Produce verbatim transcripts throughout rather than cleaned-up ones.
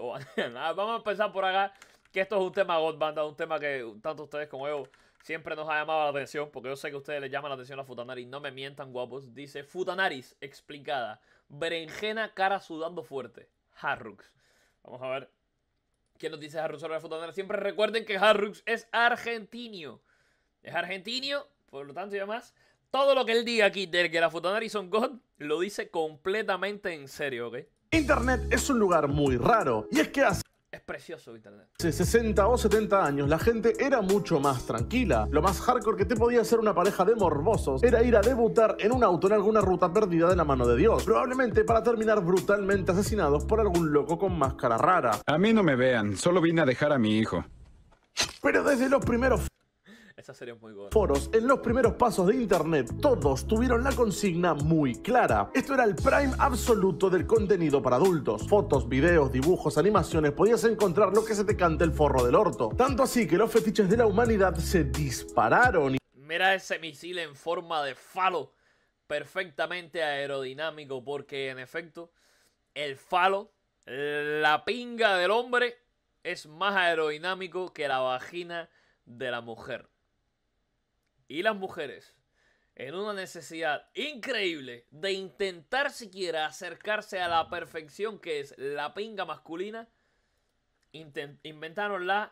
lo banean. Vamos a empezar por acá, que esto es un tema God Banda, un tema que tanto ustedes como yo siempre nos ha llamado la atención, porque yo sé que a ustedes les llama la atención la Futanari. No me mientan, guapos. Dice Futanaris explicada. Berenjena, cara sudando fuerte. Harrux. Vamos a ver qué nos dice Harrux sobre la Futanari. Siempre recuerden que Harrux es argentino. Es argentino, por lo tanto y demás. Todo lo que él diga aquí de que la Futanari son God, lo dice completamente en serio, ¿ok? Internet es un lugar muy raro. Y es que hace Es precioso Internet. sesenta o setenta años la gente era mucho más tranquila. Lo más hardcore que te podía hacer una pareja de morbosos era ir a debutar en un auto en alguna ruta perdida de la mano de Dios. Probablemente para terminar brutalmente asesinados por algún loco con máscara rara. A mí no me vean, solo vine a dejar a mi hijo. Pero desde los primeros Esa sería muy buena. foros, en los primeros pasos de internet, todos tuvieron la consigna muy clara. Esto era el prime absoluto del contenido para adultos. Fotos, videos, dibujos, animaciones, podías encontrar lo que se te cante el forro del orto. Tanto así que los fetiches de la humanidad se dispararon. Mira ese misil en forma de falo. Perfectamente aerodinámico, porque en efecto, el falo, la pinga del hombre, es más aerodinámico que la vagina de la mujer. Y las mujeres, en una necesidad increíble de intentar siquiera acercarse a la perfección que es la pinga masculina, inventaron la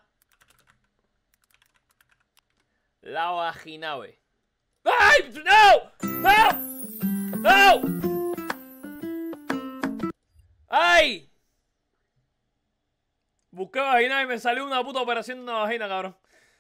la vaginave. ¡Ay! ¡No! ¡No! ¡No! ¡Ay! Busqué vagina y me salió una puta operación de una vagina, cabrón.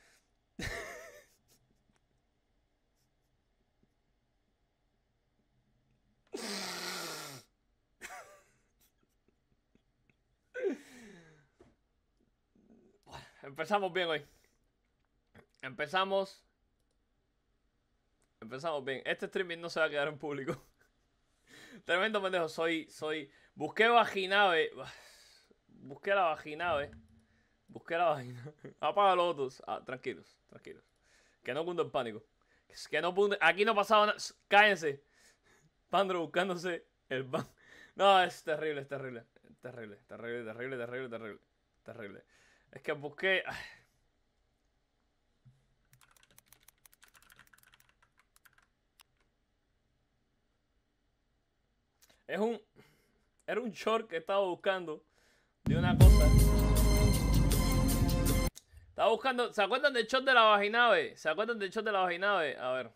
Empezamos bien hoy. Empezamos. Empezamos bien. Este streaming no se va a quedar en público. Tremendo pendejo. Soy. Soy. Busqué vaginave. Busqué la vaginave. Busqué la vagina. Apaga los otros. Ah, tranquilos, tranquilos. Que no cunde el pánico. Que no cunde. Aquí no ha pasado nada. Cállense. Pandro buscándose el ban. No, es terrible, es terrible. Terrible, terrible, terrible, terrible, terrible. Terrible. Es que busqué... Ay. Es un... Era un short que estaba buscando de una cosa. Estaba buscando... ¿Se acuerdan del short de la vaginave? ¿Se acuerdan del short de la vaginave? A ver.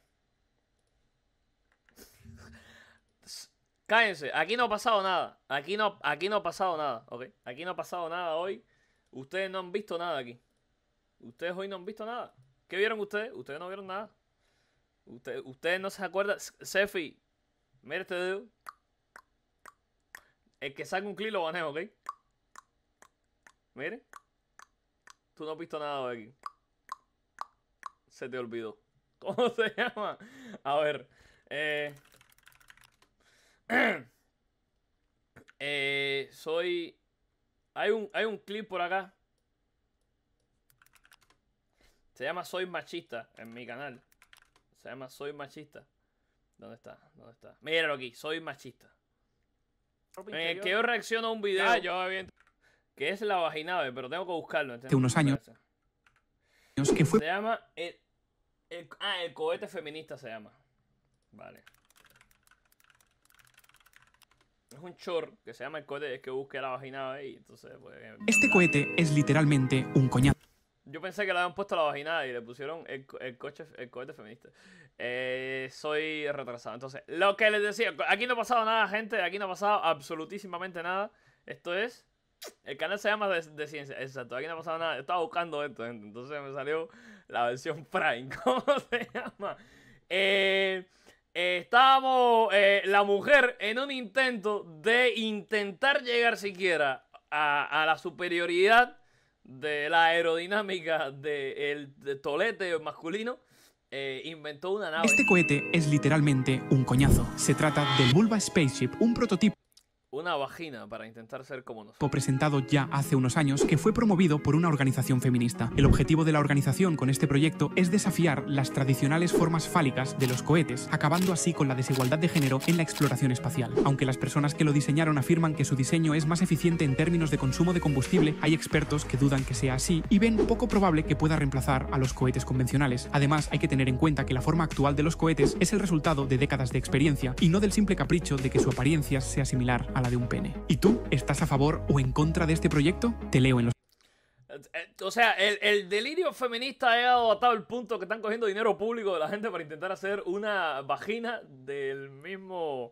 Cállense. Aquí no ha pasado nada. Aquí no, aquí no ha pasado nada. ¿Ok? Aquí no ha pasado nada hoy. Ustedes no han visto nada aquí. Ustedes hoy no han visto nada. ¿Qué vieron ustedes? Ustedes no vieron nada. Ustedes, ustedes no se acuerdan. Sefi, mira este dedo. El que saca un clip lo baneo, ¿ok? Mire. Tú no has visto nada hoy aquí. Se te olvidó. ¿Cómo se llama? A ver. Eh... eh, soy... Hay un, hay un clip por acá. Se llama Soy Machista en mi canal. Se llama Soy Machista. ¿Dónde está? ¿Dónde está? Míralo aquí, Soy Machista. En el que yo reacciono a un video ah, yo bien. Que es la vaginave, pero tengo que buscarlo. Hace unos años. Que fue... Se llama... El, el, ah, el cohete feminista se llama. Vale. Es un short que se llama el cohete, es que busqué la vagina y entonces pues, este cohete es literalmente un coñazo. Yo pensé que le habían puesto la vagina y le pusieron el, el, coche, el cohete feminista. Eh, soy retrasado. Entonces, lo que les decía, aquí no ha pasado nada, gente. Aquí no ha pasado absolutísimamente nada. Esto es... El canal se llama de, de ciencia. Exacto, aquí no ha pasado nada. Estaba buscando esto, gente. Entonces me salió la versión Prime. ¿Cómo se llama? Eh... Eh, estábamos, eh, la mujer, en un intento de intentar llegar siquiera a, a la superioridad de la aerodinámica del de tolete masculino, eh, inventó una nave. Este cohete es literalmente un coñazo. Se trata del Bulba Spaceship, un prototipo. una vagina para intentar ser como nosotros. Fue presentado ya hace unos años que fue promovido por una organización feminista. El objetivo de la organización con este proyecto es desafiar las tradicionales formas fálicas de los cohetes, acabando así con la desigualdad de género en la exploración espacial. Aunque las personas que lo diseñaron afirman que su diseño es más eficiente en términos de consumo de combustible, hay expertos que dudan que sea así y ven poco probable que pueda reemplazar a los cohetes convencionales. Además, hay que tener en cuenta que la forma actual de los cohetes es el resultado de décadas de experiencia y no del simple capricho de que su apariencia sea similar a la de un pene. ¿Y tú estás a favor o en contra de este proyecto? Te leo en los... O sea, el, el delirio feminista ha llegado a tal punto que están cogiendo dinero público de la gente para intentar hacer una vagina del mismo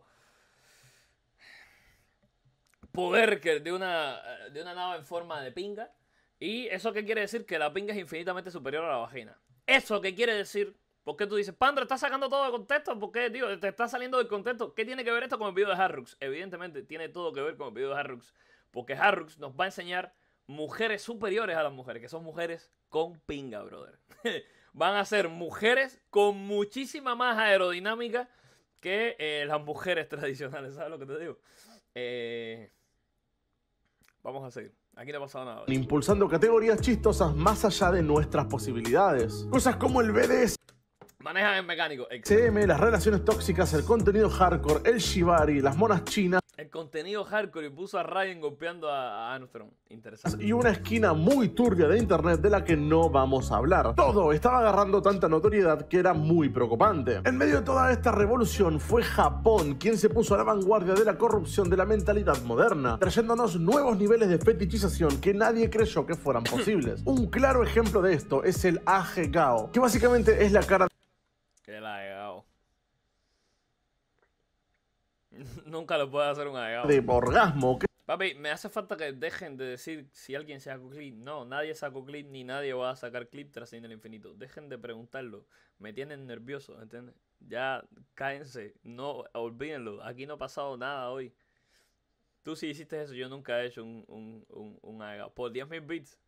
poder que de una, de una nave en forma de pinga. ¿Y eso qué quiere decir? Que la pinga es infinitamente superior a la vagina. ¿Eso qué quiere decir? ¿Por qué tú dices, Pandro, estás sacando todo de contexto? ¿Por qué, tío? Te está saliendo del contexto. ¿Qué tiene que ver esto con el video de Harrux? Evidentemente tiene todo que ver con el video de Harrux. Porque Harrux nos va a enseñar mujeres superiores a las mujeres, que son mujeres con pinga, brother. Van a ser mujeres con muchísima más aerodinámica que eh, las mujeres tradicionales. ¿Sabes lo que te digo? Eh... Vamos a seguir. Aquí no ha pasado nada. Impulsando categorías chistosas más allá de nuestras posibilidades. Cosas como el B D S. Manejan en mecánico. C M, las relaciones tóxicas, el contenido hardcore, el shibari, las monas chinas. El contenido hardcore y puso a Ryan golpeando a, a Armstrong. Interesante. Y una esquina muy turbia de internet de la que no vamos a hablar. Todo estaba agarrando tanta notoriedad que era muy preocupante. En medio de toda esta revolución fue Japón quien se puso a la vanguardia de la corrupción de la mentalidad moderna, trayéndonos nuevos niveles de fetichización que nadie creyó que fueran posibles. Un claro ejemplo de esto es el Agegao, que básicamente es la cara Que la agao. Nunca lo puede hacer un agao. de orgasmo que Papi, me hace falta que dejen de decir si alguien sacó clip. No, nadie sacó clip ni nadie va a sacar clip tras el infinito. Dejen de preguntarlo. Me tienen nervioso, ¿entiendes? Ya, cállense. No, olvídenlo. Aquí no ha pasado nada hoy. Tú sí hiciste eso. Yo nunca he hecho un, un, un, un agao. Por diez mil bits.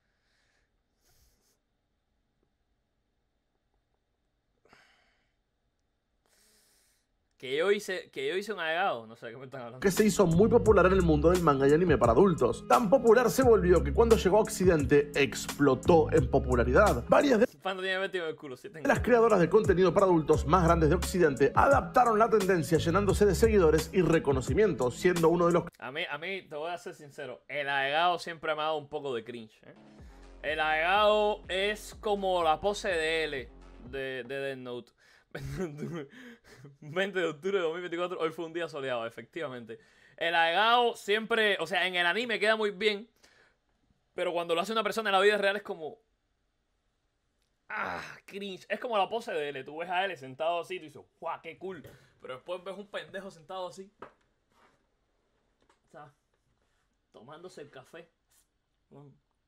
Que yo hice, que yo hice un agao, no sé de qué me están hablando. que se hizo muy popular en el mundo del manga y anime para adultos. Tan popular se volvió que cuando llegó a Occidente explotó en popularidad. Varias de Panda tiene metido en el culo, sí tengo. las creadoras de contenido para adultos más grandes de Occidente adaptaron la tendencia llenándose de seguidores y reconocimiento, siendo uno de los A mí, a mí, te voy a ser sincero, el agao siempre me ha dado un poco de cringe, ¿eh? El agao es como la pose de L de, de Death Note. veinte de octubre de dos mil veinticuatro, hoy fue un día soleado, efectivamente. El agao siempre, o sea, en el anime queda muy bien, pero cuando lo hace una persona en la vida real es como... Ah, cringe. Es como la pose de L. Tú ves a L sentado así y tú dices, ¡guau, qué cool! Pero después ves un pendejo sentado así. O sea, tomándose el café. Mm.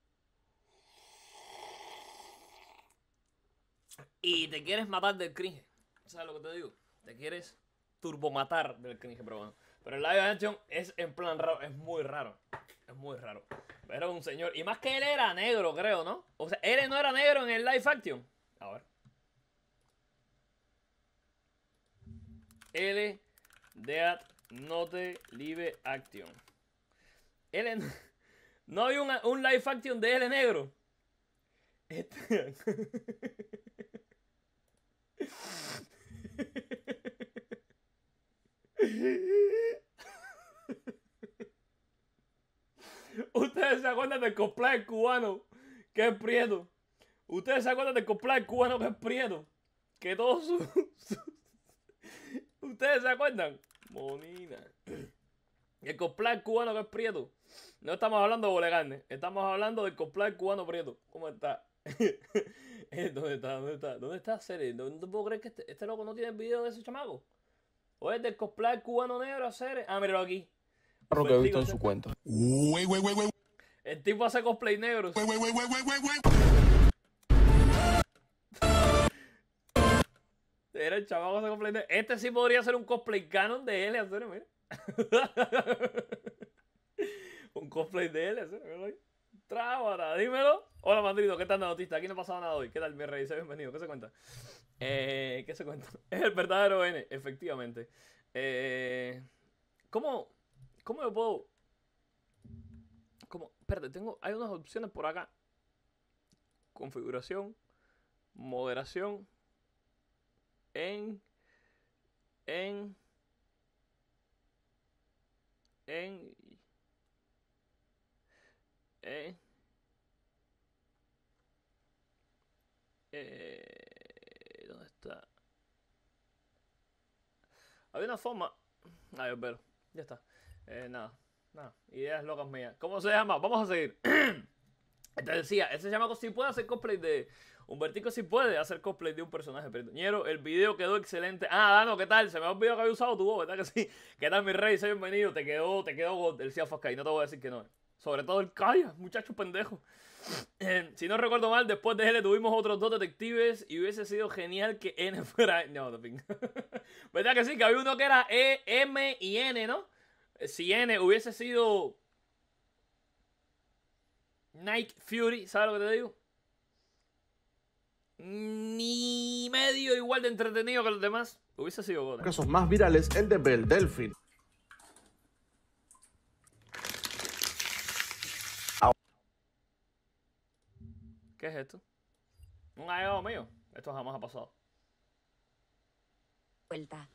Y te quieres matar del cringe. ¿Sabes lo que te digo? Te quieres turbomatar del cringe, pero bueno. Pero el live action es en plan raro, es muy raro. Es muy raro. Era un señor. Y más que él era negro, creo, ¿no? O sea, él no era negro en el live action. A ver. L Dead Note Live Action. L no hay un, un live action de L negro. Este... Ustedes se acuerdan del cosplay cubano que es prieto. Ustedes se acuerdan del cosplay cubano que es prieto. Que todos sus... Su... Ustedes se acuerdan. Monina. El cosplay cubano que es prieto. No estamos hablando de Bolegarne. Estamos hablando del cosplay cubano prieto. ¿Cómo está? ¿Dónde está? ¿Dónde está? ¿Dónde está Cere? No te puedo creer que este, este loco no tiene el video de ese chamaco. O es del cosplay cubano negro, Cere. Ah, míralo aquí. Lo que he visto en su cuenta. El tipo hace cosplay negros. Era el chamaco hace cosplay negro. Este sí podría ser un cosplay canon de L, Cere, mira. Un cosplay de L, Cere, míralo ahí. Trábara, dímelo. Hola, Mandrito, ¿qué tal, notista? Aquí no ha pasado nada hoy. ¿Qué tal, mi rey? Bienvenido. ¿Qué se cuenta? Eh, ¿Qué se cuenta? Es el verdadero N, efectivamente. Eh, ¿Cómo, ¿Cómo yo puedo? ¿Cómo? Espérate, tengo... Hay unas opciones por acá. Configuración. Moderación. En... En... En... En... Eh, ¿Dónde está? Había una forma... Ah, yo espero. Ya está. Eh, nada. Nada. Ideas locas mías. ¿Cómo se llama? Vamos a seguir. Te decía, ese chamaco sí puede hacer cosplay de... Humbertico sí puede hacer cosplay de un personaje perdoñero. El video quedó excelente. Ah, Dano, ¿qué tal? Se me ha olvidado que había usado tu voz, ¿verdad que sí? ¿Qué tal, mi rey? Soy bienvenido. Te quedó, te quedó God, el Ciafasca. Y no te voy a decir que no. Sobre todo el Calla, muchacho pendejo. Eh, si no recuerdo mal, después de él tuvimos otros dos detectives y hubiese sido genial que N fuera... No, no, ¿verdad que sí? Que había uno que era E, M y N, ¿no? Si N hubiese sido Night Fury, ¿sabes lo que te digo? Ni medio igual de entretenido que los demás. Hubiese sido God. Casos más virales, el de Belle Delphine. ¿Qué es esto? Un agregado mío. Esto jamás ha pasado. Vuelta.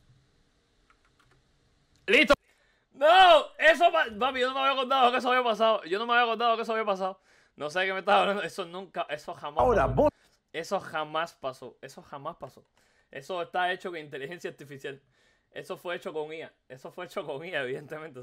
¡Listo! ¡No! Eso, papi, yo no me había acordado que eso había pasado. Yo no me había acordado que eso había pasado. No sé de qué me estás hablando. Eso nunca, eso jamás Ahora, pasó. vos... Eso jamás pasó. Eso jamás pasó. Eso está hecho con inteligencia artificial. Eso fue hecho con I A. Eso fue hecho con I A, evidentemente.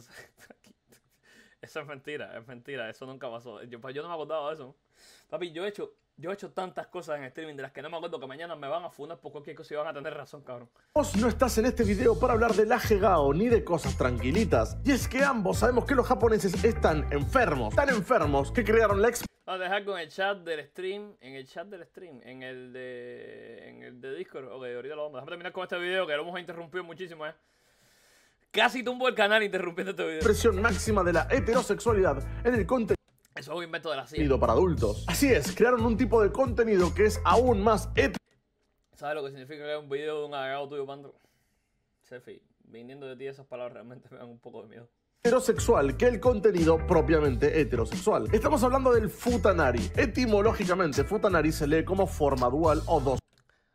Eso es mentira, es mentira. Eso nunca pasó. Yo, yo no me acordaba de eso. Papi, yo he hecho... Yo he hecho tantas cosas en streaming de las que no me acuerdo que mañana me van a funar por cualquier cosa y van a tener razón, cabrón. Vos no estás en este video para hablar de la Hegao ni de cosas tranquilitas. Y es que ambos sabemos que los japoneses están enfermos. Tan enfermos que crearon la experiencia. Vamos a dejar con el chat del stream. En el chat del stream. En el de... En el de Discord. Ok, ahorita lo vamos. Déjame terminar con este video que lo hemos interrumpido muchísimo, eh. Casi tumbo el canal interrumpiendo este video. Expresión máxima de la heterosexualidad en el contenido. Eso es un invento de la C I A. Para adultos. Así es, crearon un tipo de contenido que es aún más ¿Sabes lo que significa que es un video de un agregado tuyo, Pandro? Sefi, viniendo de ti esas palabras realmente me dan un poco de miedo. Heterosexual que el contenido propiamente heterosexual. Estamos hablando del futanari. Etimológicamente, futanari se lee como forma dual o dos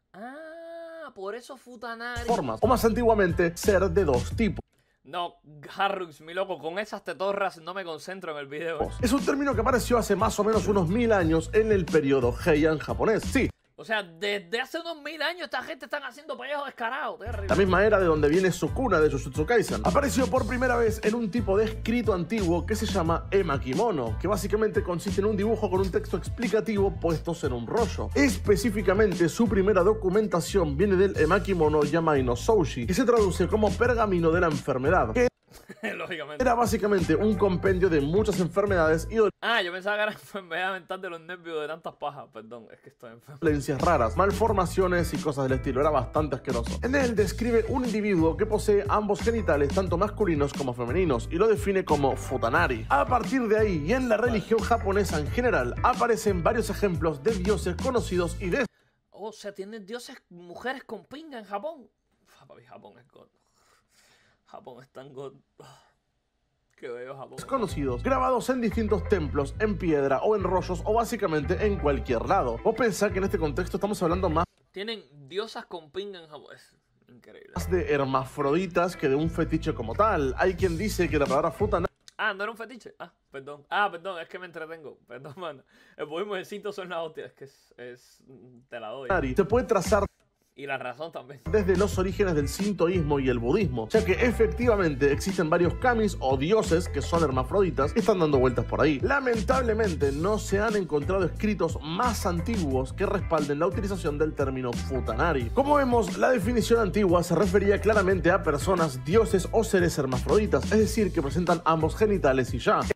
Ah, por eso futanari. formas. O más antiguamente, ser de dos tipos. No, Harrux, mi loco, con esas tetorras no me concentro en el video. ¿eh? Es un término que apareció hace más o menos unos mil años en el periodo Heian japonés. Sí, O sea, desde hace unos mil años esta gente están haciendo pellejos descarados. Terrible. la misma era de donde viene Sukuna de Jujutsu Kaisen. Apareció por primera vez en un tipo de escrito antiguo que se llama emakimono, que básicamente consiste en un dibujo con un texto explicativo puestos en un rollo. Específicamente, su primera documentación viene del emakimono Yamai no Soushi, que se traduce como pergamino de la enfermedad, que Lógicamente. era básicamente un compendio de muchas enfermedades y Ah, yo pensaba que era enfermedad mental de los nervios de tantas pajas. Perdón, es que estoy enfermo. dolencias raras, malformaciones y cosas del estilo. Era bastante asqueroso. En él describe un individuo que posee ambos genitales, tanto masculinos como femeninos, y lo define como futanari. A partir de ahí, y en la religión japonesa en general, aparecen varios ejemplos de dioses conocidos y Oh, o sea, tienen dioses, mujeres con pinga en Japón. Uf, papi, Japón es God. Japón es tan God. Ah, qué bello Japón. desconocidos, grabados en distintos templos, en piedra o en rollos o básicamente en cualquier lado. Vos pensás que en este contexto estamos hablando más Tienen diosas con pinga en Japón. Es increíble. de hermafroditas que de un fetiche como tal. Hay quien dice que la palabra futanari Ah, no era un fetiche. Ah, perdón. Ah, perdón, es que me entretengo. Perdón, mano. El budismo de cinto son la hostia. Es que es, es. Te la doy. se puede trazar Y la razón también. desde los orígenes del sintoísmo y el budismo, ya que efectivamente existen varios kamis o dioses que son hermafroditas que están dando vueltas por ahí. Lamentablemente no se han encontrado escritos más antiguos que respalden la utilización del término futanari. Como vemos, la definición antigua se refería claramente a personas, dioses o seres hermafroditas, es decir, que presentan ambos genitales y ya.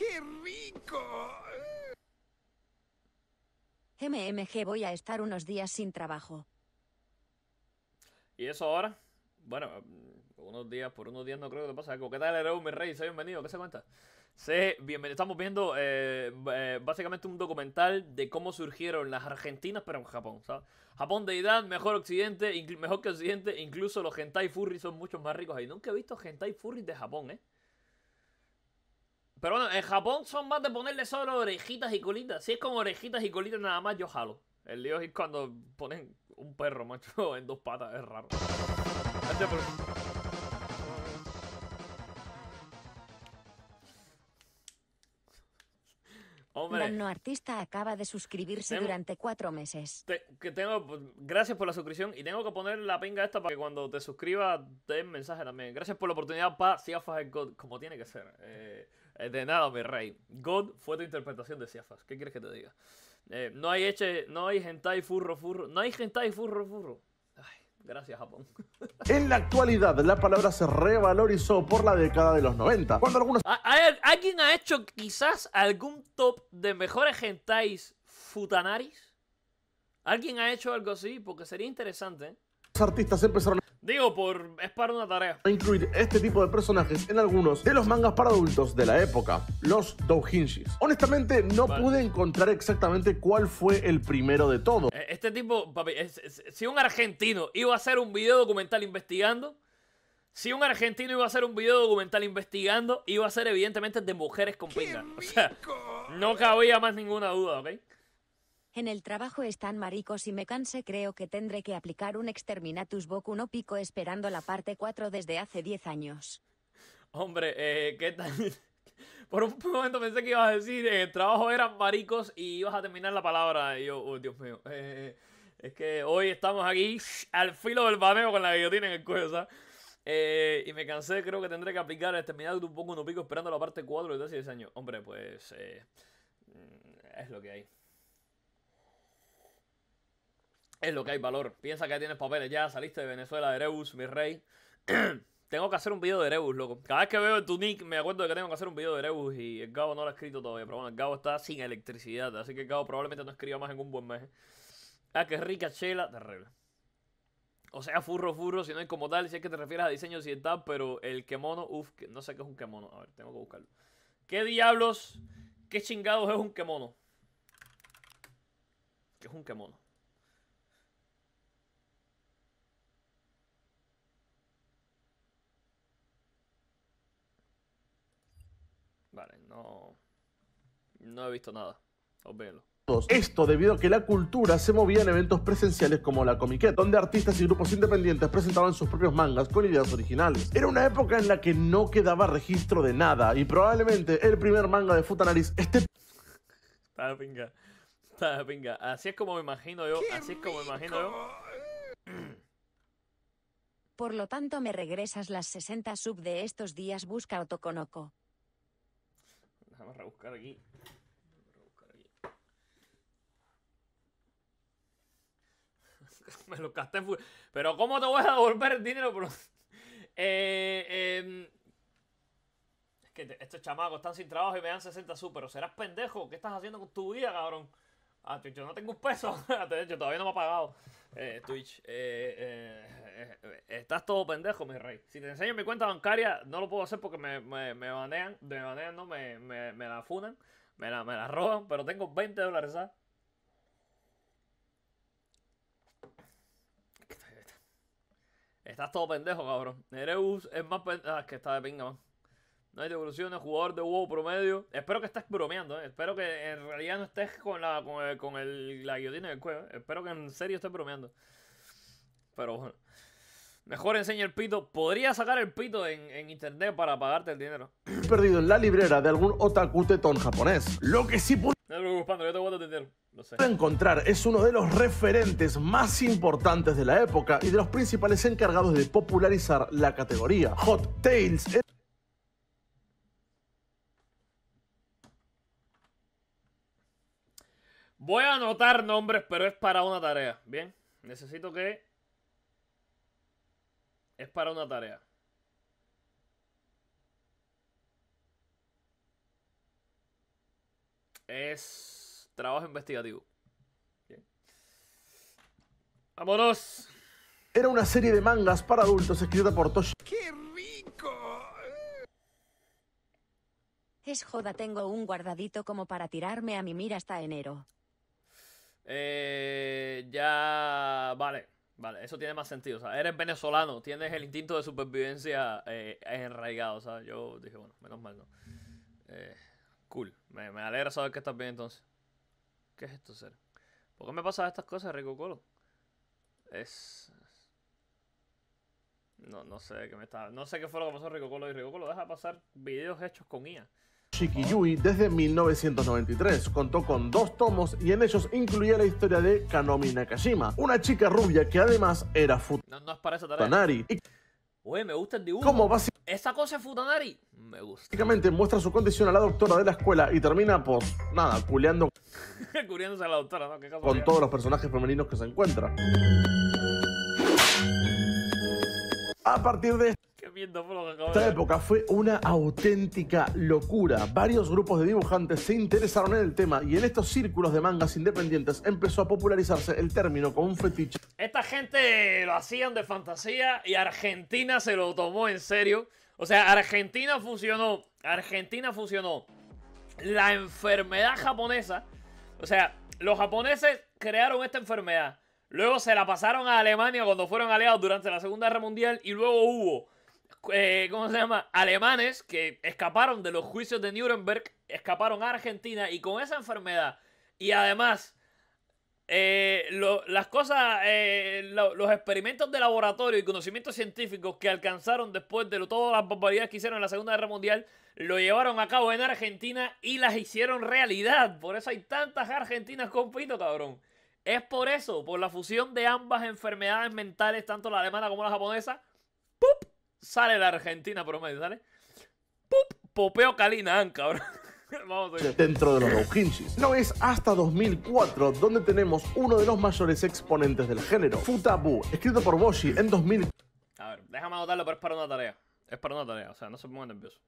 M M G voy a estar unos días sin trabajo. ¿Y eso ahora? Bueno, unos días, por unos días no creo que te pase algo. ¿Qué tal, Ereu, mi rey? Soy bienvenido. ¿Qué se cuenta? Sí, bienvenido. Estamos viendo eh, eh, básicamente un documental de cómo surgieron las argentinas, pero en Japón, ¿sabes? Japón, deidad, mejor occidente, inclu- mejor que occidente. Incluso los hentai furry son mucho más ricos ahí. Nunca he visto hentai furry de Japón, ¿eh? Pero bueno, en Japón son más de ponerle solo orejitas y colitas. Si es con orejitas y colitas nada más, yo jalo. El lío es cuando ponen un perro, macho, en dos patas. Es raro. Este por... Hombre, Danno Artista acaba de suscribirse Tengo- durante cuatro meses. te- que tengo, pues, gracias por la suscripción. Y tengo que poner la pinga esta para que cuando te suscribas te den mensaje también. Gracias por la oportunidad para Siafas el God, como tiene que ser. Eh, eh, de nada, mi rey. God fue tu interpretación de Siafas. ¿Qué quieres que te diga? Eh, no hay eche, no hay hentai furro furro. No hay hentai furro furro. Ay, gracias, Japón. En la actualidad, la palabra se revalorizó por la década de los noventa, cuando algunos ¿Hay- hay- ¿Alguien ha hecho quizás algún top de mejores hentais futanaris? ¿Alguien ha hecho algo así? Porque sería interesante, ¿eh? artistas empezaron Digo, por es para una tarea. a incluir este tipo de personajes en algunos de los mangas para adultos de la época, los doujinshis. Honestamente, no Vale. pude encontrar exactamente cuál fue el primero de todos. Eh, Este tipo, papi, es- es- si un argentino iba a hacer un video documental investigando, si un argentino iba a hacer un video documental investigando, iba a ser evidentemente de mujeres con pinga. O sea, no cabía más ninguna duda, ¿ok? En el trabajo están maricos y me canse, creo que tendré que aplicar un Exterminatus Boku no Pico esperando la parte cuatro desde hace diez años. Hombre, eh, ¿qué tal? Por un momento pensé que ibas a decir en el trabajo eran maricos y ibas a terminar la palabra. Y yo, oh, Dios mío. Eh, es que hoy estamos aquí al filo del baneo con la guillotina en el cuello, ¿sabes? Eh, y me cansé, creo que tendré que aplicar el terminar un poco no pico esperando la parte cuatro desde hace diez años. Hombre, pues eh, es lo que hay. Es lo que hay, valor. Piensa que ya tienes papeles ya, saliste de Venezuela, de Erebus, mi rey. Tengo que hacer un video de Erebus, loco. Cada vez que veo tu nick me acuerdo de que tengo que hacer un video de Erebus y el Gabo no lo ha escrito todavía. Pero bueno, el Gabo está sin electricidad, así que el Gabo probablemente no escriba más en un buen mes. Ah, qué rica chela, terrible. O sea, furro, furro, si no hay como tal, si es que te refieres a diseño occidental, pero el kemono, uff, no sé qué es un kemono. A ver, tengo que buscarlo. ¿Qué diablos, qué chingados es un kemono? ¿Qué es un kemono? Vale, no... No he visto nada. Obvéenlo. Esto debido a que la cultura se movía en eventos presenciales como la Comiquet, donde artistas y grupos independientes presentaban sus propios mangas con ideas originales. Era una época en la que no quedaba registro de nada y probablemente el primer manga de Futanaris esté Está de pinga. Está de pinga. Así es como me imagino yo. Así es como me imagino yo. Por lo tanto me regresas las sesenta sub de estos días, busca Otokonoko. Déjame rebuscar aquí. Me lo gasté en fu- Pero ¿cómo te voy a devolver el dinero? Bro? eh, eh, es que te- estos chamacos están sin trabajo y me dan sesenta sub. Pero serás pendejo. ¿Qué estás haciendo con tu vida, cabrón? Ah, yo no tengo un peso. De hecho, todavía no me ha pagado eh, Twitch. Eh, eh, eh, estás todo pendejo, mi rey. Si te enseño mi cuenta bancaria, no lo puedo hacer porque me, me, me banean. Me banean, no, me, me, me la funan. Me la, me la roban. Pero tengo veinte dólares, ¿sabes? Estás todo pendejo, cabrón. Erebus es más pendejo. Ah, es que está de pinga, man. No hay devoluciones, jugador de WoW promedio. Espero que estés bromeando, ¿eh? Espero que en realidad no estés con la con, el, con el, la guillotina del cuello. ¿eh? Espero que en serio estés bromeando. Pero bueno. Mejor enseña el pito. Podría sacar el pito en, en internet para pagarte el dinero. perdido en la librera de algún otaku tetón japonés. Lo que sí pude No te preocupes, Pando, yo te guardo el dinero. Lo sé. encontrar es uno de los referentes más importantes de la época y de los principales encargados de popularizar la categoría. Hot Tales. Voy a anotar nombres, pero es para una tarea. Bien, necesito que... Es para una tarea. Es trabajo investigativo. Bien. ¡Vámonos! Era una serie de mangas para adultos escrita por Toshi Es joda, tengo un guardadito como para tirarme a mimir hasta enero. Eh, ya... Vale, vale, eso tiene más sentido. O sea, eres venezolano, tienes el instinto de supervivencia eh, enraigado. O sea, yo dije, bueno, menos mal no. Eh, cool. Me, me alegra saber que estás bien entonces. ¿Qué es esto, ser? ¿Por qué me pasan estas cosas, Rico Colo? Es... No, no sé qué me está... No sé qué fue lo que pasó a Rico Colo. Y Rico Colo deja pasar videos hechos con I A. Shiki-Yui desde mil novecientos noventa y tres. Contó con dos tomos y en ellos incluía la historia de Kanomi Nakashima, una chica rubia que además era No, no es para esa tarea. futanari. Y Uy, me gusta el dibujo. como básicamente ¿Esa cosa es futanari? Me gusta. muestra su condición a la doctora de la escuela y termina, pues, nada, culeando Cubriéndose a la doctora, ¿no? ¿Qué con casualidad? todos los personajes femeninos que se encuentra. A partir de Qué mierda fue lo que acabo de esta ver. época fue una auténtica locura. Varios grupos de dibujantes se interesaron en el tema y en estos círculos de mangas independientes empezó a popularizarse el término como un fetiche Esta gente lo hacían de fantasía y Argentina se lo tomó en serio. O sea, Argentina funcionó. Argentina funcionó. La enfermedad japonesa. O sea, los japoneses crearon esta enfermedad. Luego se la pasaron a Alemania cuando fueron aliados durante la Segunda Guerra Mundial. Y luego hubo, eh, ¿cómo se llama? Alemanes que escaparon de los juicios de Nuremberg. Escaparon a Argentina y con esa enfermedad. Y además... Eh, lo, las cosas, eh, lo, los experimentos de laboratorio y conocimientos científicos que alcanzaron después de lo, todas las barbaridades que hicieron en la Segunda Guerra Mundial, lo llevaron a cabo en Argentina y las hicieron realidad. Por eso hay tantas argentinas con pito, cabrón. Es por eso, por la fusión de ambas enfermedades mentales, tanto la alemana como la japonesa. ¡Pup! Sale la argentina promedio, ¿sale? ¡Pup! Popeo Calinán, cabrón. Vamos a ver. dentro de los doujinshis. No es hasta dos mil cuatro donde tenemos uno de los mayores exponentes del género, Futabu, escrito por Boshi en dos mil. A ver, déjame anotarlo, pero es para una tarea. Es para una tarea, o sea, no se pongan nerviosos.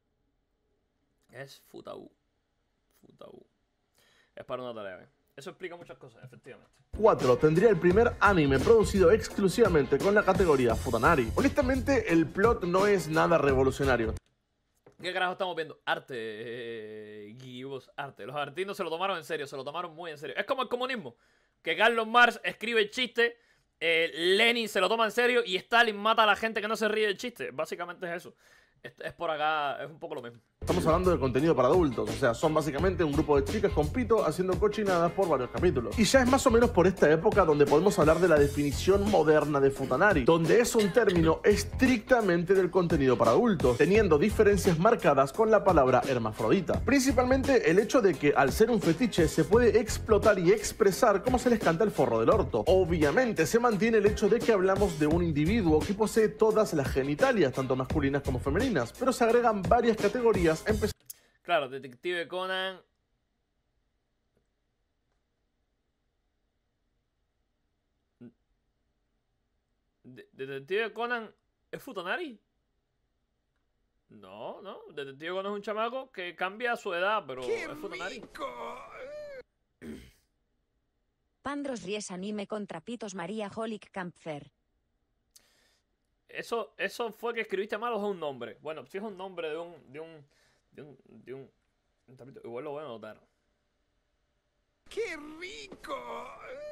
Es Futabu. Futabu. Es para una tarea, ¿eh? Eso explica muchas cosas, efectivamente. cuatro tendría el primer anime producido exclusivamente con la categoría Futanari. Honestamente, el plot no es nada revolucionario. ¿Qué carajo estamos viendo? Arte, eh, guivos, arte. Los argentinos se lo tomaron en serio, se lo tomaron muy en serio. Es como el comunismo, que Carlos Marx escribe el chiste, eh, Lenin se lo toma en serio y Stalin mata a la gente que no se ríe del chiste. Básicamente es eso. Es, es por acá, es un poco lo mismo. Estamos hablando de contenido para adultos, o sea, son básicamente un grupo de chicas con pito haciendo cochinadas por varios capítulos. Y ya es más o menos por esta época donde podemos hablar de la definición moderna de Futanari, donde es un término estrictamente del contenido para adultos, teniendo diferencias marcadas con la palabra hermafrodita. Principalmente el hecho de que al ser un fetiche se puede explotar y expresar como se les canta el forro del orto. Obviamente se mantiene el hecho de que hablamos de un individuo que posee todas las genitalias, tanto masculinas como femeninas, pero se agregan varias categorías. Claro, Detective Conan. De- Detective Conan es Futanari. No, no. Detective Conan es un chamaco que cambia su edad, pero es Futanari. Pandros Ries anime contra Pitos María Holic Campfer. Eso, eso fue que escribiste mal o es un nombre. Bueno, si es un nombre de un. de un. de un. de un. un tapito, igual lo voy a anotar. ¡Qué rico!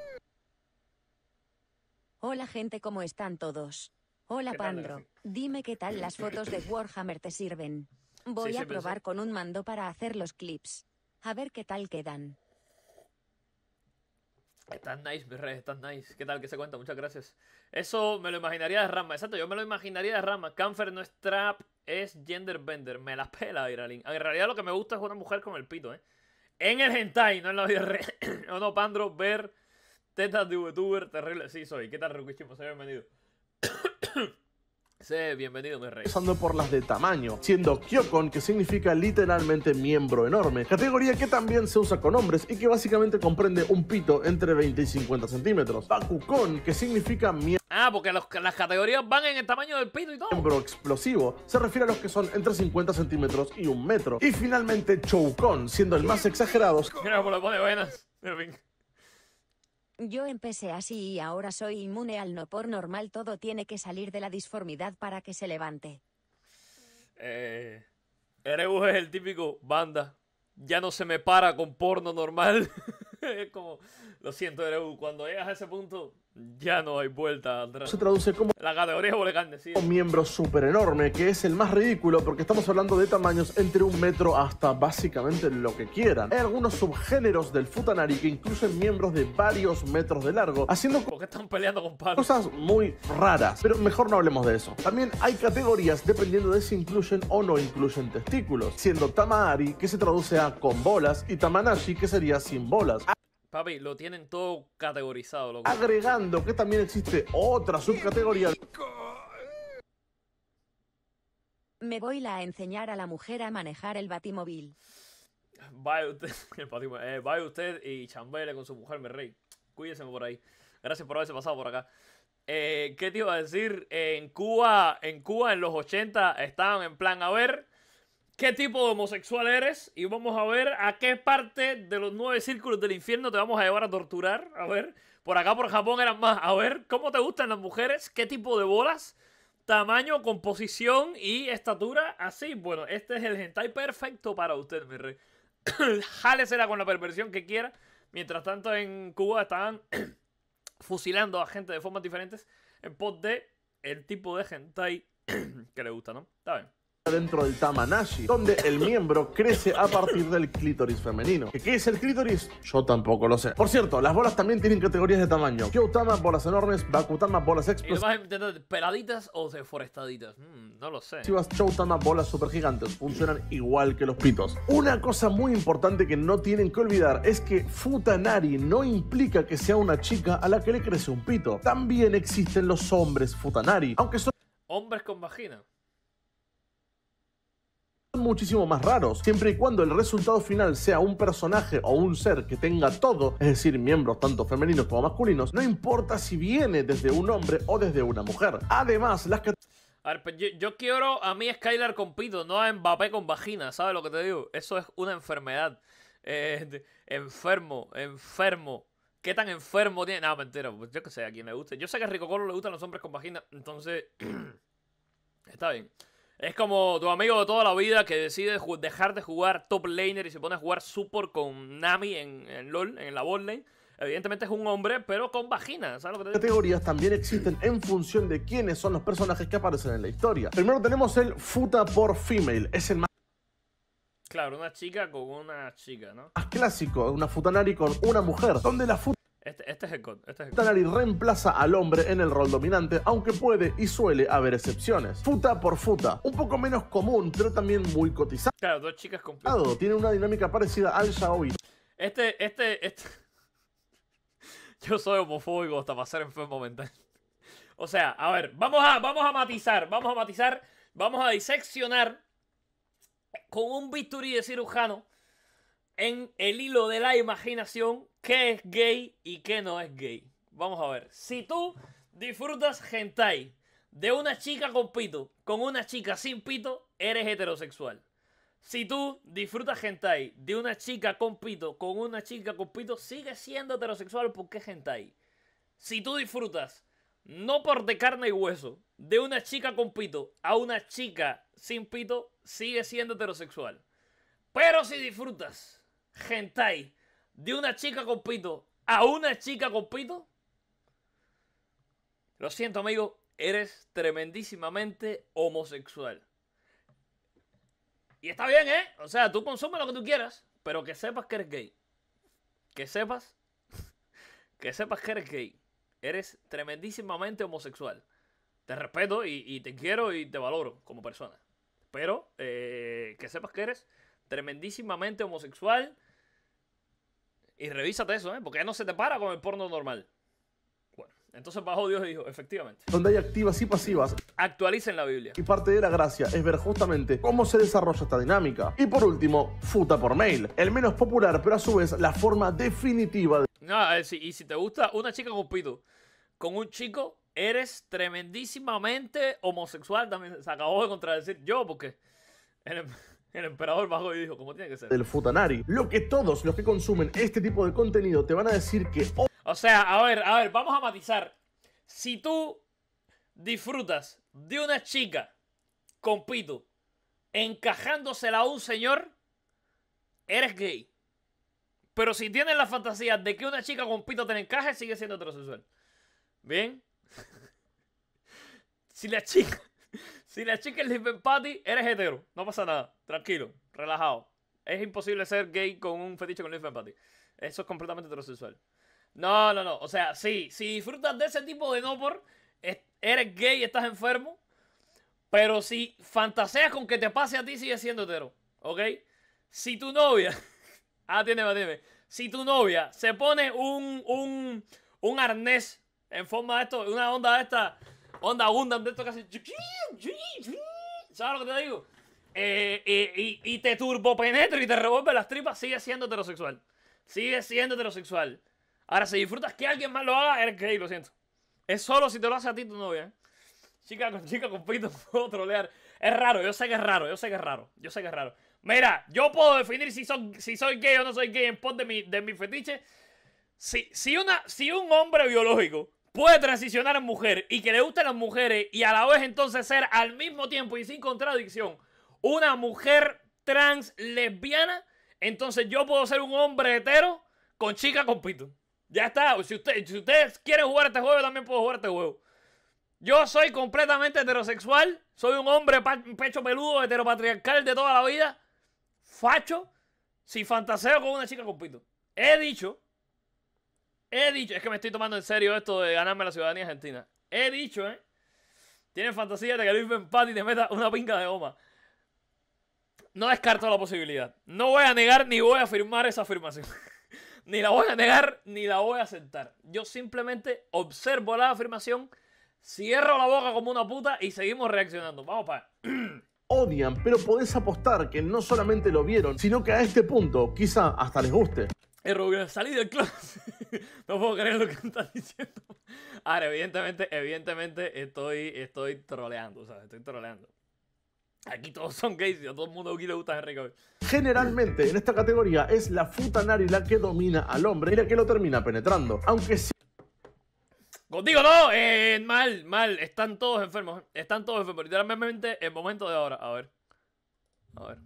Hola gente, ¿cómo están todos? Hola ¿Qué tal, Pandro, Delphi? dime qué tal las fotos de Warhammer te sirven. Voy Sí, sí, a probar pensé. con un mando para hacer los clips. A ver qué tal quedan. Estás nice, mi rey, estás nice. ¿Qué tal? ¿Qué se cuenta? Muchas gracias. Eso me lo imaginaría de Rama. Exacto, yo me lo imaginaría de Rama. Camfer no es trap, es gender bender. Me la pela, Iralín. En realidad lo que me gusta es una mujer con el pito, ¿eh? En el hentai, no en la vida real. O no, Pandro, ver tetas de youtuber terrible. Sí, soy. ¿Qué tal, Rukichimo? Sé bienvenido. Sé bienvenido, mi rey. Pasando por las de tamaño, siendo Kyokon, que significa literalmente miembro enorme, categoría que también se usa con hombres y que básicamente comprende un pito entre veinte y cincuenta centímetros. Bakukon, que significa Ah, porque los- las categorías van en el tamaño del pito y todo. miembro explosivo, se refiere a los que son entre cincuenta centímetros y un metro. Y finalmente Choukon, siendo el más exagerado, Mira cómo le pone venas. En fin. Yo empecé así y ahora soy inmune al no por normal. Todo tiene que salir de la disformidad para que se levante. Eh, Erebus es el típico banda. Ya no se me para con porno normal. Es como, lo siento, Erebus, cuando llegas a ese punto, Ya no hay vuelta atrás. se traduce como La categoría huele carne, sí. un miembro súper enorme, que es el más ridículo porque estamos hablando de tamaños entre un metro hasta básicamente lo que quieran. Hay algunos subgéneros del futanari que incluyen miembros de varios metros de largo, haciendo ¿Por qué están peleando con palos? cosas muy raras, pero mejor no hablemos de eso. También hay categorías dependiendo de si incluyen o no incluyen testículos, siendo Tamaari, que se traduce a con bolas, y Tamanashi, que sería sin bolas. Papi, lo tienen todo categorizado, loco. Agregando que también existe otra subcategoría Me voy a enseñar a la mujer a manejar el batimóvil. Vaya usted, el patimo- eh, vaya usted y chambele con su mujer, mi rey. Cuídese por ahí. Gracias por haberse pasado por acá. Eh, ¿Qué te iba a decir? En Cuba, en Cuba en los ochenta estaban en plan, a ver, ¿qué tipo de homosexual eres? Y vamos a ver a qué parte de los nueve círculos del infierno te vamos a llevar a torturar. A ver, por acá por Japón eran más. A ver, ¿cómo te gustan las mujeres? ¿Qué tipo de bolas? Tamaño, composición y estatura. Así, bueno, este es el hentai perfecto para usted, mi rey. Jálesela con la perversión que quiera. Mientras tanto, en Cuba estaban fusilando a gente de formas diferentes en pos de el tipo de hentai que le gusta, ¿no? Está bien. dentro del Tamanashi, donde el miembro crece a partir del clítoris femenino. ¿Qué es el clítoris? Yo tampoco lo sé. Por cierto, las bolas también tienen categorías de tamaño. Kyoutama, bolas enormes, Bakutama, bolas Y lo explosivas, vas a intentar peladitas o deforestaditas. Mm, no lo sé. Choutama, bolas super gigantes. Funcionan igual que los pitos. Una cosa muy importante que no tienen que olvidar es que futanari no implica que sea una chica a la que le crece un pito. También existen los hombres futanari, aunque son Hombres con vagina. muchísimo más raros, siempre y cuando el resultado final sea un personaje o un ser que tenga todo, es decir, miembros tanto femeninos como masculinos, no importa si viene desde un hombre o desde una mujer. Además, las A ver, pues yo, yo quiero a mí Skylar con pito, no a Mbappé con vagina, ¿sabes lo que te digo? Eso es una enfermedad. Eh, de- enfermo, enfermo. ¿Qué tan enfermo tiene? No, mentira, pues yo que sé, a quien le guste. Yo sé que a Rico Colo le gustan los hombres con vagina, entonces está bien. Es como tu amigo de toda la vida que decide ju- dejar de jugar top laner y se pone a jugar support con Nami en, en LoL, en la bot lane. Evidentemente es un hombre, pero con vagina, ¿sabes lo que te digo? categorías también existen en función de quiénes son los personajes que aparecen en la historia. Primero tenemos el Futa por Female, es el más Claro, una chica con una chica, ¿no? clásico, una futanari con una mujer, donde la Este, este es el code, este es el code. futanari reemplaza al hombre en el rol dominante, aunque puede y suele haber excepciones. Futa por futa, un poco menos común, pero también muy cotizado. Claro, dos chicas con... Tiene una dinámica parecida al yaoi, Este, este, este... Yo soy homofóbico hasta para ser enfermo mental. O sea, a ver, vamos a, vamos a matizar, vamos a matizar, vamos a diseccionar con un bisturí de cirujano en el hilo de la imaginación qué es gay y qué no es gay. Vamos a ver, si tú disfrutas hentai de una chica con pito con una chica sin pito, eres heterosexual. Si tú disfrutas hentai de una chica con pito con una chica con pito, sigues siendo heterosexual porque es hentai. Si tú disfrutas, no por de carne y hueso, de una chica con pito a una chica sin pito, sigues siendo heterosexual. Pero si disfrutas hentai de una chica con pito a una chica con pito, lo siento, amigo, eres tremendísimamente homosexual. Y está bien, ¿eh? O sea, tú consumes lo que tú quieras, pero que sepas que eres gay. Que sepas, que sepas que eres gay. Eres tremendísimamente homosexual. Te respeto y, y te quiero y te valoro como persona. Pero eh, que sepas que eres tremendísimamente homosexual. Y revísate eso, ¿eh? Porque ya no se te para con el porno normal. Bueno, entonces bajó Dios y dijo, efectivamente, donde hay activas y pasivas, actualicen la Biblia. y parte de la gracia es ver justamente cómo se desarrolla esta dinámica. Y por último, Futa por Mail, el menos popular pero a su vez la forma definitiva de No, eh, si- y si te gusta una chica con pito con un chico, eres tremendísimamente homosexual. También se acabó de contradecir yo, porque el, em- el emperador bajó y dijo, como tiene que ser. del futanari. Lo que todos los que consumen este tipo de contenido te van a decir que O sea, a ver, a ver, vamos a matizar. Si tú disfrutas de una chica con pito encajándosela a un señor, eres gay. Pero si tienes la fantasía de que una chica con pito te la encaje, sigue siendo heterosexual. Bien. Si la chica, si la chica es lesbian patty, eres hetero. No pasa nada. Tranquilo, relajado. Es imposible ser gay con un fetiche con lesbian patty. Eso es completamente heterosexual. No, no, no. O sea, sí, si disfrutas de ese tipo de no por, eres gay, estás enfermo. Pero si fantaseas con que te pase a ti, sigues siendo hetero. ¿Ok? Si tu novia... ah, tiene, tiene. Si tu novia se pone un, un, un arnés en forma de esto, una onda de esta, onda Gundam de esto que hace... ¿Sabes lo que te digo? Eh, eh, y, y te turbopenetra y te revuelve las tripas, sigue siendo heterosexual. Sigue siendo heterosexual. Ahora, si disfrutas que alguien más lo haga, eres gay, lo siento. Es solo si te lo hace a ti tu novia, ¿eh? Chica con chica con pito, puedo trolear. Es raro, yo sé que es raro, yo sé que es raro. Yo sé que es raro. Mira, yo puedo definir si soy, si soy gay o no soy gay en pos de mi, de mi fetiche. Si, si, una, si un hombre biológico puede transicionar en mujer y que le gusten las mujeres y a la vez entonces ser al mismo tiempo y sin contradicción una mujer trans lesbiana, entonces yo puedo ser un hombre hetero con chica con pito. Ya está. Si, usted, si ustedes quieren jugar este juego, yo también puedo jugar este juego. Yo soy completamente heterosexual. Soy un hombre pecho peludo, heteropatriarcal de toda la vida. Facho. Si fantaseo con una chica con pito. He dicho. He dicho. Es que me estoy tomando en serio esto de ganarme la ciudadanía argentina. He dicho, ¿eh? Tienen fantasía de que Luis Benpati te meta una pinga de goma. No descarto la posibilidad. No voy a negar ni voy a afirmar esa afirmación. Ni la voy a negar ni la voy a aceptar. Yo simplemente observo la afirmación, cierro la boca como una puta y seguimos reaccionando. Vamos para allá. Odian, pero podés apostar que no solamente lo vieron, sino que a este punto quizá hasta les guste. Eh, Rubio, salí del closet. No puedo creer lo que me estás diciendo. Ahora, evidentemente, evidentemente estoy, estoy troleando, ¿sabes? Estoy troleando. Aquí todos son gays y a todo el mundo aquí le gusta Henry Cavill. Generalmente en esta categoría es la futanari la que domina al hombre y la que lo termina penetrando. Aunque sí. Contigo no, eh, mal, mal. Están todos enfermos. Están todos enfermos. Literalmente el momento de ahora. A ver. A ver.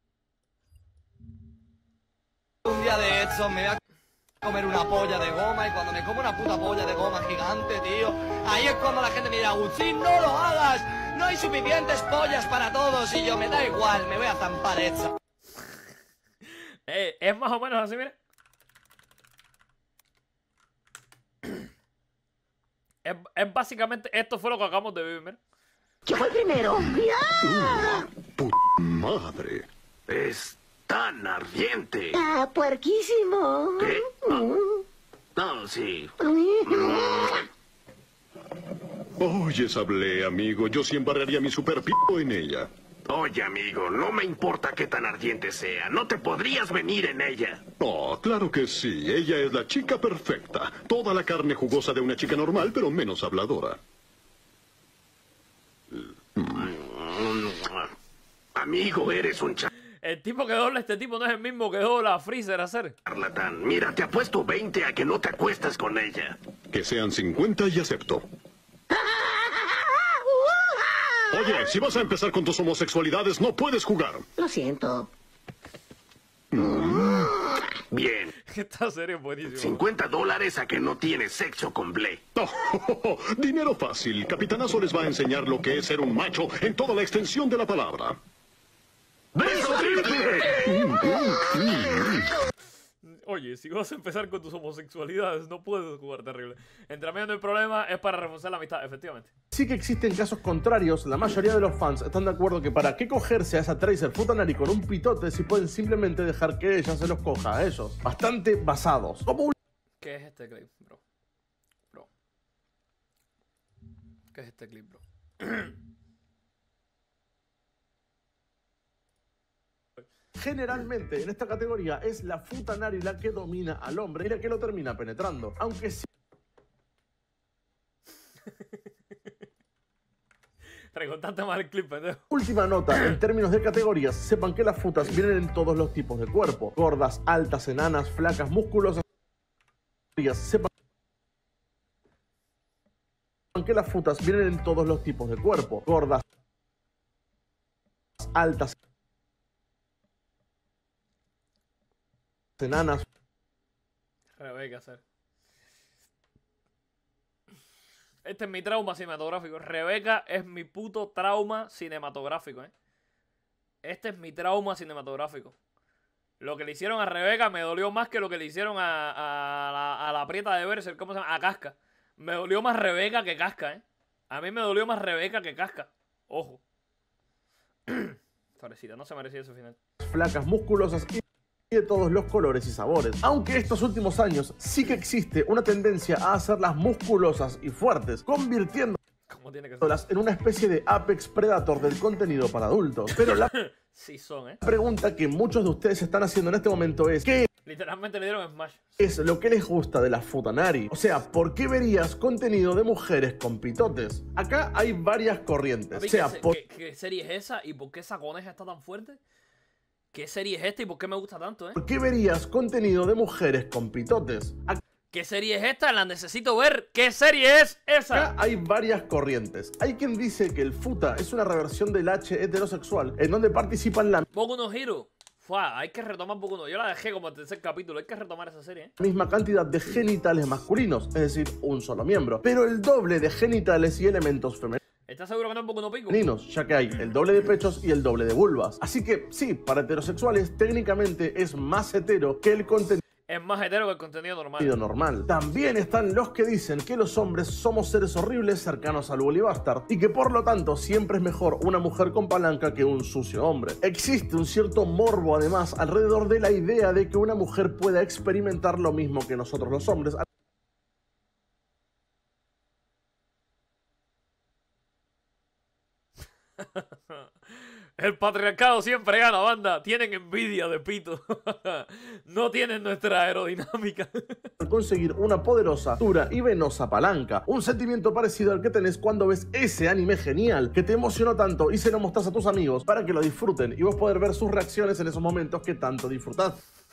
Un día de estos me voy a comer una polla de goma y cuando me como una puta polla de goma gigante, tío, ahí es cuando la gente me dirá, Agustín, no lo hagas. No hay suficientes pollas para todos y yo, me da igual, me voy a zampar esta. Eh, es más o menos así, mira. Es, es básicamente, esto fue lo que acabamos de vivir, mira. ¿Qué fue primero? ¡Puta madre! Es tan ardiente. Ah, puerquísimo. ¿Qué? Ah, oh, sí. Oye, Sablé, amigo, yo sí embarraría mi super pico en ella. Oye, amigo, no me importa qué tan ardiente sea. No te podrías venir en ella. Oh, claro que sí. Ella es la chica perfecta. Toda la carne jugosa de una chica normal, pero menos habladora. Mm. Amigo, eres un cha... El tipo que dobla este tipo no es el mismo que dobla a Freezer a hacer. Charlatán, mira, te apuesto veinte a que no te acuestas con ella. Que sean cincuenta y acepto. Oye, si vas a empezar con tus homosexualidades, no puedes jugar. Lo siento. Mm. Bien. Esta serie es buenísima. cincuenta dólares a que no tienes sexo con Ble. Oh, oh, oh, oh. Dinero fácil. Capitanazo les va a enseñar lo que es ser un macho en toda la extensión de la palabra. ¡Beso triple! Oye, si vas a empezar con tus homosexualidades, no puedes jugar terrible. Entre amigos no hay problema, es para reforzar la amistad, efectivamente. Sí que existen casos contrarios, la mayoría de los fans están de acuerdo que para qué cogerse a esa Tracer futanari con un pitote si pueden simplemente dejar que ella se los coja a ellos. Bastante basados. Como un... ¿Qué es este clip, bro? Bro. ¿Qué es este clip, bro? Generalmente en esta categoría es la futanari la que domina al hombre y la que lo termina penetrando. Aunque sí. Recontate más el clip, pendejo. Última nota, en términos de categorías, sepan que las futas vienen en todos los tipos de cuerpo. Gordas, altas, enanas, flacas, musculosas. Sepan que las futas vienen en todos los tipos de cuerpo. Gordas, altas, enanas. Pero hay que hacer. Este es mi trauma cinematográfico. Rebeca es mi puto trauma cinematográfico, ¿eh? Este es mi trauma cinematográfico. Lo que le hicieron a Rebeca me dolió más que lo que le hicieron a, a, la, a la prieta de Berserk, ¿cómo se llama? A Casca. Me dolió más Rebeca que Casca, ¿eh? A mí me dolió más Rebeca que Casca. Ojo. Parecida, no se merecía ese final. Flacas, musculosas y de todos los colores y sabores. Aunque estos últimos años sí que existe una tendencia a hacerlas musculosas y fuertes, convirtiendo ¿Cómo tiene que ser? en una especie de apex predator del contenido para adultos. Pero la sí son, ¿eh? pregunta que muchos de ustedes están haciendo en este momento es ¿qué Literalmente le dieron Smash. es lo que les gusta de la futanari? O sea, ¿por qué verías contenido de mujeres con pitotes? Acá hay varias corrientes. Papi, O sea, ¿qué, por... ¿qué, ¿qué serie es esa? ¿Y por qué esa coneja está tan fuerte? ¿Qué serie es esta y por qué me gusta tanto, eh? ¿por qué verías contenido de mujeres con pitotes? Acá ¿Qué serie es esta? La necesito ver. ¿Qué serie es esa? hay varias corrientes. Hay quien dice que el futa es una reversión del H heterosexual en donde participan la Boku no Hero. Fua, hay que retomar Boku no. Yo la dejé como el tercer capítulo. Hay que retomar esa serie, ¿eh? misma cantidad de genitales masculinos, es decir, un solo miembro, pero el doble de genitales y elementos ¿Estás seguro que no es Boku no Pico? femeninos, ya que hay el doble de pechos y el doble de vulvas. Así que sí, para heterosexuales técnicamente es más hetero que el contenido Es más hetero que el contenido normal. normal. También están los que dicen que los hombres somos seres horribles cercanos al Bully Bastard y que por lo tanto siempre es mejor una mujer con palanca que un sucio hombre. Existe un cierto morbo además alrededor de la idea de que una mujer pueda experimentar lo mismo que nosotros los hombres. El patriarcado siempre gana, banda. Tienen envidia de pito. No tienen nuestra aerodinámica. Conseguir una poderosa, dura y venosa palanca. Un sentimiento parecido al que tenés cuando ves ese anime genial que te emocionó tanto y se lo mostrás a tus amigos para que lo disfruten y vos poder ver sus reacciones en esos momentos que tanto disfrutás.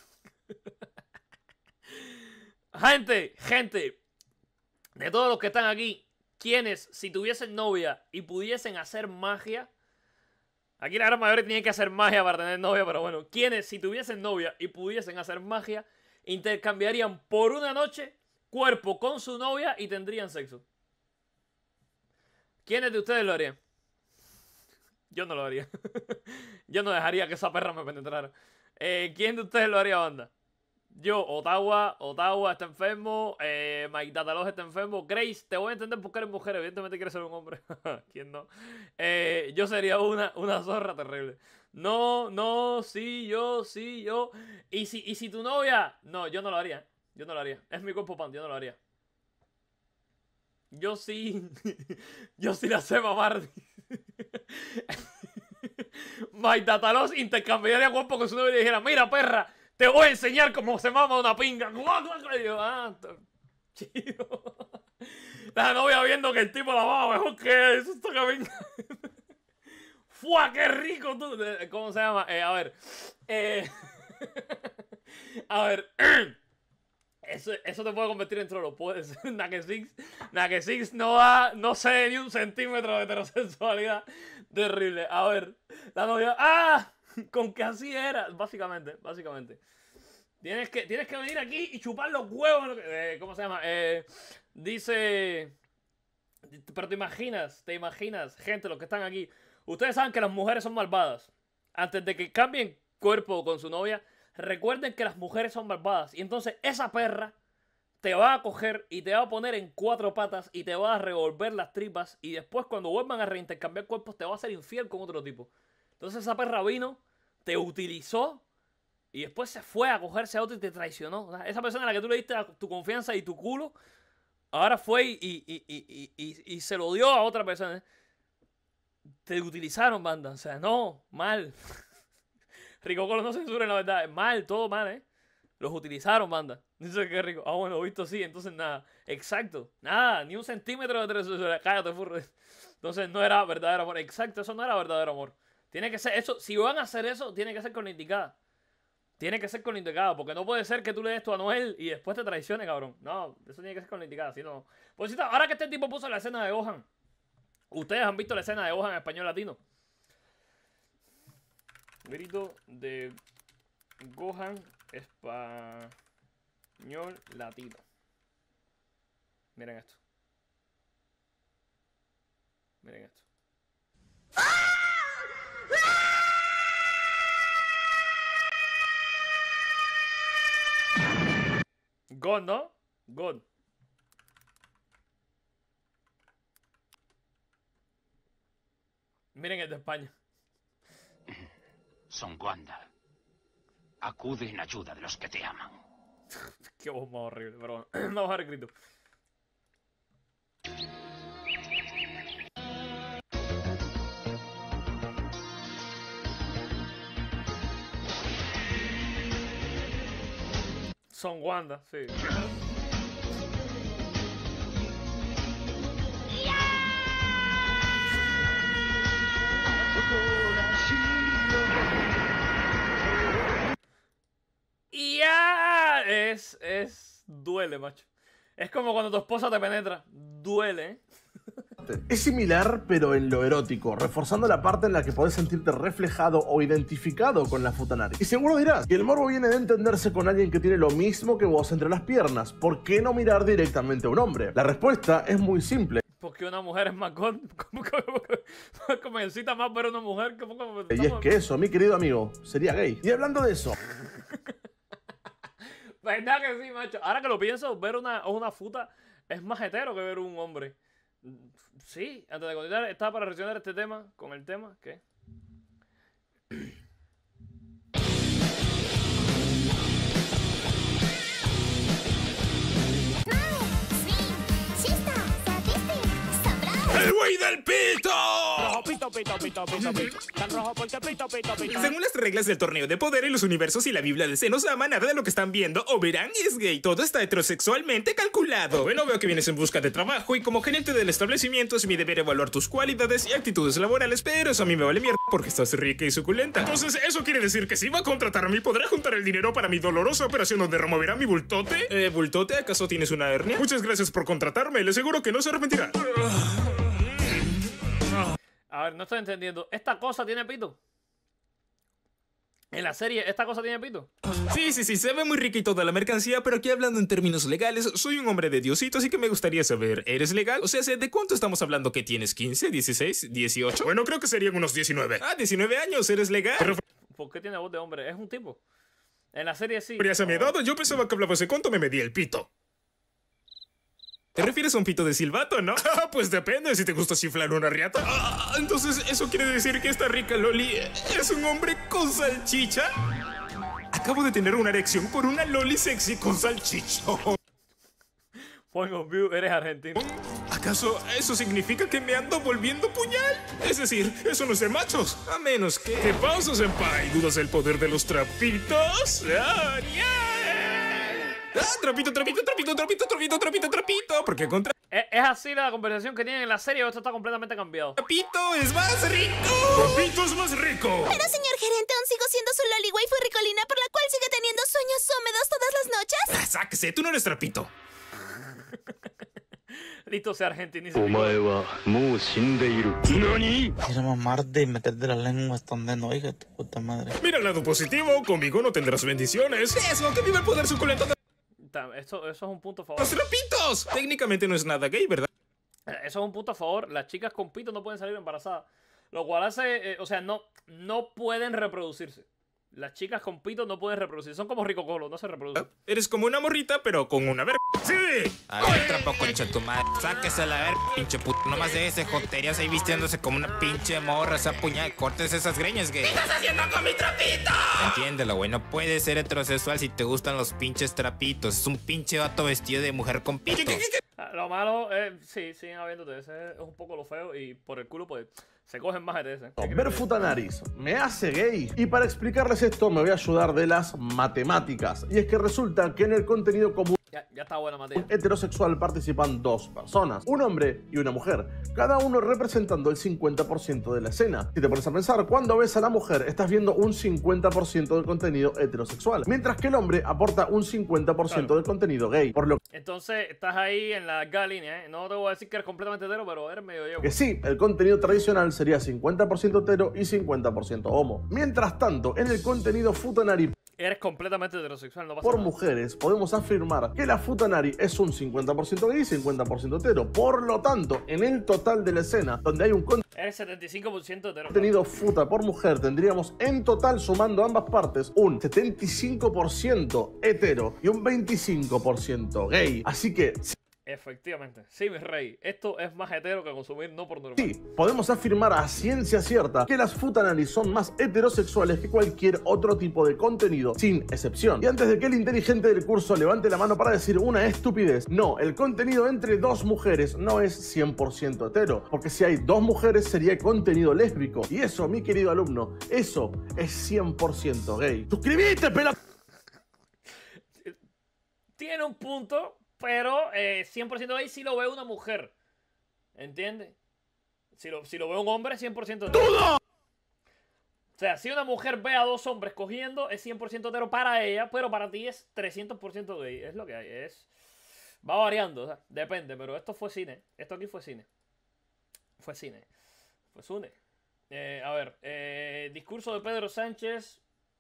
Gente, gente, de todos los que están aquí, quienes, si tuviesen novia y pudiesen hacer magia... Aquí la gran mayoría tiene que hacer magia para tener novia, pero bueno, quienes, si tuviesen novia y pudiesen hacer magia, intercambiarían por una noche cuerpo con su novia y tendrían sexo. ¿Quiénes de ustedes lo harían? Yo no lo haría. Yo no dejaría que esa perra me penetrara. Eh, ¿Quién de ustedes lo haría, banda? Yo, Ottawa, Ottawa está enfermo, eh, Mike Datalos está enfermo, Grace, te voy a entender por qué eres mujer, evidentemente quieres ser un hombre. ¿Quién no? Eh, yo sería una, una zorra terrible. No, no, sí, yo, sí, yo. ¿Y si, y si tu novia? No, yo no lo haría. Yo no lo haría. Es mi cuerpo pan, yo no lo haría. Yo sí. Yo sí la sé mamar. Mike Datalos intercambiaría cuerpo con su novia y dijera, mira perra, te voy a enseñar cómo se mama una pinga. Y yo, ah, chido. La novia viendo que el tipo la mama mejor que eso. Esto que venga. ¡Fua, qué rico tú! ¿Cómo se llama? Eh, a ver. Eh, a ver. Eso, eso te puede convertir en trolo. Puede ser. Nakesix. Nakesix no da, no sé, ni un centímetro de heterosexualidad. Terrible. A ver. La novia. ¡Ah! Con que así era. Básicamente, básicamente. Tienes que, tienes que venir aquí y chupar los huevos. Eh, ¿Cómo se llama? Eh, dice... Pero te imaginas, te imaginas, gente, los que están aquí. Ustedes saben que las mujeres son malvadas. Antes de que cambien cuerpo con su novia, recuerden que las mujeres son malvadas. Y entonces esa perra te va a coger y te va a poner en cuatro patas y te va a revolver las tripas. Y después cuando vuelvan a reintercambiar cuerpos te va a hacer infiel con otro tipo. Entonces esa perra vino, te utilizó y después se fue a cogerse a otro y te traicionó. O sea, esa persona a la que tú le diste tu confianza y tu culo, ahora fue y, y, y, y, y, y se lo dio a otra persona. Te utilizaron, banda. O sea, no, mal. Rico Colo no censuren la verdad. Mal, todo mal, ¿eh? Los utilizaron, banda. Dice que rico. Ah, bueno, visto sí. Entonces nada. Exacto. Nada. Ni un centímetro de heterosexualidad. Cállate, furro. Entonces no era verdadero amor. Exacto. Eso no era verdadero amor. Tiene que ser eso. Si van a hacer eso, tiene que ser con la indicada. Tiene que ser con la indicada. Porque no puede ser que tú le des tu a Noel y después te traicione, cabrón. No. Eso tiene que ser con la indicada. Si no. Por cierto, ahora que este tipo puso la escena de Gohan. Ustedes han visto la escena de Gohan en español latino. Grito de Gohan español latino. Miren esto. Miren esto. God, ¿no? God. Miren el de España. Son Wanda. Acude en ayuda de los que te aman. Qué voz más horrible, pero bueno. Vamos a ver el grito. Son Wanda, sí. Y ya es, es, duele, macho. Es como cuando tu esposa te penetra. Duele, ¿eh? Es similar, pero en lo erótico, reforzando la parte en la que podés sentirte reflejado o identificado con la futanari. Y seguro dirás que el morbo viene de entenderse con alguien que tiene lo mismo que vos entre las piernas. ¿Por qué no mirar directamente a un hombre? La respuesta es muy simple. Porque una mujer es más con... ¿Cómo, cómo, cómo, cómo necesita más ver a una mujer? ¿Cómo, cómo, y es que eso, mi querido amigo, sería gay. Y hablando de eso... ¿Verdad que sí, macho? Ahora que lo pienso, ver una, una futa es más hetero que ver un hombre. Sí, antes de continuar, estaba para reaccionar este tema con el tema que... ¡El güey del pito! Rojo, pito, pito, pito, pito, pito. Tan rojo porque pito, pito, pito. Según las reglas del torneo de poder y los universos y la Biblia del seno ama, nada de lo que están viendo o verán es gay. Todo está heterosexualmente calculado. Bueno, veo que vienes en busca de trabajo y como gerente del establecimiento es mi deber evaluar tus cualidades y actitudes laborales, pero eso a mí me vale mierda porque estás rica y suculenta. Entonces, ¿eso quiere decir que si va a contratar a mí podrá juntar el dinero para mi dolorosa operación donde removerá mi bultote? Eh, ¿bultote? ¿Acaso tienes una hernia? Muchas gracias por contratarme, le aseguro que no se arrepentirá. A ver, no estoy entendiendo. ¿Esta cosa tiene pito? En la serie, ¿esta cosa tiene pito? Sí, sí, sí, se ve muy rica y toda la mercancía, pero aquí hablando en términos legales, soy un hombre de Diosito, así que me gustaría saber, ¿eres legal? O sea, ¿de cuánto estamos hablando que tienes? ¿quince, dieciséis, dieciocho? Bueno, creo que serían unos diecinueve. Ah, diecinueve años, ¿eres legal? Pero... ¿Por qué tiene voz de hombre? Es un tipo. En la serie sí. Pero ya se me ha dado, yo pensaba que hablabas de cuánto me medía el pito. ¿Te refieres a un pito de silbato, no? Ah, pues depende si te gusta chiflar una riata. Ah, entonces, ¿eso quiere decir que esta rica Loli es un hombre con salchicha? Acabo de tener una erección por una Loli sexy con salchicha. Point of view, eres argentino. ¿Acaso eso significa que me ando volviendo puñal? Es decir, eso no es de machos. A menos que... ¿Qué pasa, senpai? ¿Dudas del poder de los trapitos? ¡Ah, yeah! ¡Ah, trapito, trapito, trapito, trapito, trapito, trapito, trapito! Porque contra... ¿Es, ¿Es así la conversación que tienen en la serie o esto está completamente cambiado? ¡Trapito es más rico! ¡Trapito es más rico! Pero señor gerente, aún sigo siendo su loli waifu ricolina por la cual sigue teniendo sueños húmedos todas las noches. Ah, sáquese, tú no eres trapito. Listo, sea argentinizo. Quiero mamarte y meterte la lengua hasta donde no, hija de tu puta madre. Mira el lado positivo, conmigo no tendrás bendiciones. Eso, que viva el poder suculento de... Eso, eso es un punto a favor. ¡Los trapitos! Técnicamente no es nada gay, ¿verdad? Eso es un punto a favor. Las chicas con pito no pueden salir embarazadas. Lo cual hace... Eh, o sea, no, no pueden reproducirse. Las chicas con pito no pueden reproducir. Son como Rico Colo, no se reproducen. Eres como una morrita, pero con una verga. ¡Sí! A ver, trampo, concha tu madre. Sáquese la verga, pinche puto. Nomás de ese joterías ahí vistiéndose como una pinche morra. Esa puñal. Cortes esas greñas, gay. ¿Qué estás haciendo con mi trapito? Entiéndelo, güey. No puedes ser heterosexual si te gustan los pinches trapitos. Es un pinche vato vestido de mujer con pito. ¿Qué, qué, qué, qué? Lo malo es... Sí, siguen habiéndote. Ese es un poco lo feo y por el culo, pues... Se cogen más de ese. Ver futanaris me hace gay. Y para explicarles esto me voy a ayudar de las matemáticas. Y es que resulta que en el contenido común Ya, ya está bueno, Matías. heterosexual participan dos personas, un hombre y una mujer, cada uno representando el cincuenta por ciento de la escena. Si te pones a pensar, cuando ves a la mujer estás viendo un cincuenta por ciento del contenido heterosexual, mientras que el hombre aporta un cincuenta por ciento claro. del contenido gay. Por lo Entonces estás ahí en la delgada línea, ¿eh? No te voy a decir que eres completamente hetero, pero eres medio yo. Que sí, el contenido tradicional sería cincuenta por ciento hetero y cincuenta por ciento homo. Mientras tanto, en el contenido futanari... eres completamente heterosexual, no pasa Por nada. mujeres, podemos afirmar que la Futanari es un cincuenta por ciento gay y cincuenta por ciento hetero. Por lo tanto, en el total de la escena, donde hay un Eres setenta y cinco por ciento hetero. contenido futa por mujer, tendríamos en total, sumando ambas partes, un setenta y cinco por ciento hetero y un veinticinco por ciento gay. Así que... Efectivamente. Sí, mi rey. Esto es más hetero que consumir no por normal. Sí, podemos afirmar a ciencia cierta que las Futanari son más heterosexuales que cualquier otro tipo de contenido, sin excepción. Y antes de que el inteligente del curso levante la mano para decir una estupidez, no, el contenido entre dos mujeres no es cien por ciento hetero, porque si hay dos mujeres sería contenido lésbico. Y eso, mi querido alumno, eso es cien por ciento gay. ¡Suscribiste, pela! Tiene un punto, pero eh, cien por ciento gay si lo ve una mujer. ¿Entiendes? Si lo, si lo ve un hombre, cien por ciento hetero. ¡Dudo! O sea, si una mujer ve a dos hombres cogiendo, es cien por ciento hetero para ella, pero para ti es trescientos por ciento gay. Es lo que hay. Es... Va variando, o sea, depende, pero esto fue cine. Esto aquí fue cine. Fue cine. Fue cine. Eh, a ver, eh, discurso de Pedro Sánchez.